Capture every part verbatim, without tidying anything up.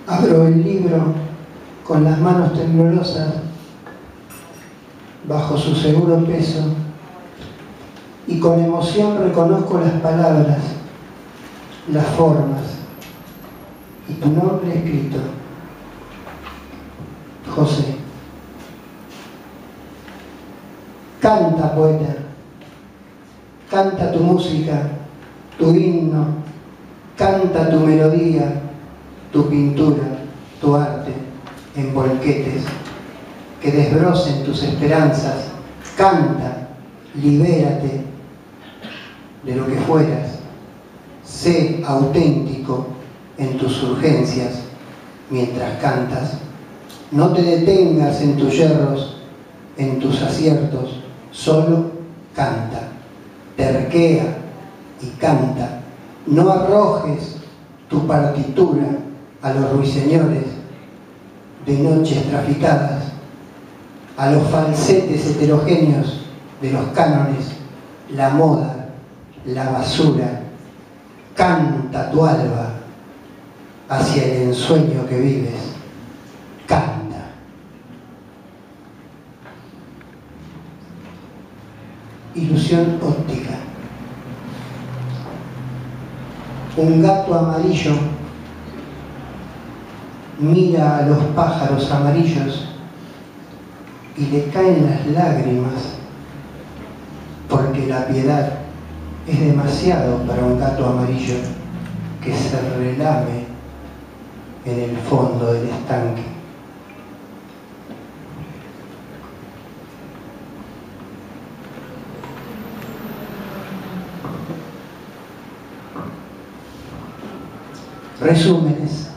Abro el libro con las manos temblorosas bajo su seguro peso y con emoción reconozco las palabras, las formas y tu nombre escrito. José. Canta, poeta, canta tu música, tu himno, canta tu melodía, tu pintura, tu arte en volquetes, que desbrocen tus esperanzas. Canta, libérate de lo que fueras, sé auténtico en tus urgencias mientras cantas. No te detengas en tus yerros, en tus aciertos, solo canta, terquea y canta. No arrojes tu partitura a los ruiseñores de noches traficadas, a los falsetes heterogéneos de los cánones, la moda, la basura. Canta tu alba hacia el ensueño que vives. Canta. Ilusión óptica. Un gato amarillo mira a los pájaros amarillos y le caen las lágrimas, porque la piedad es demasiado para un gato amarillo que se relame en el fondo del estanque. Resúmenes.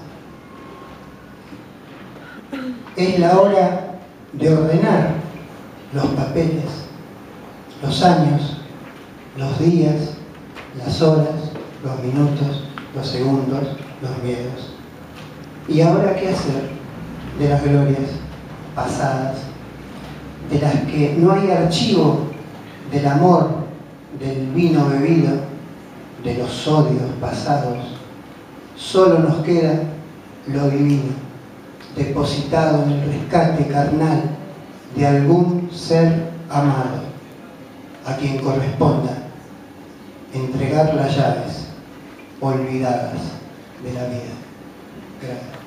Es la hora de ordenar los papeles, los años, los días, las horas, los minutos, los segundos, los miedos. ¿Y ahora qué hacer de las glorias pasadas, de las que no hay archivo del amor, del vino bebido, de los odios pasados? Solo nos queda lo divino, depositado en el rescate carnal de algún ser amado, a quien corresponda entregar las llaves olvidadas de la vida. Gracias.